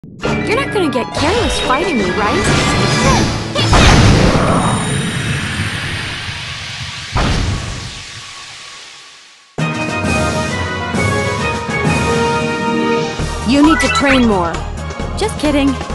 You're not gonna get careless fighting me, right? You need to train more. Just kidding.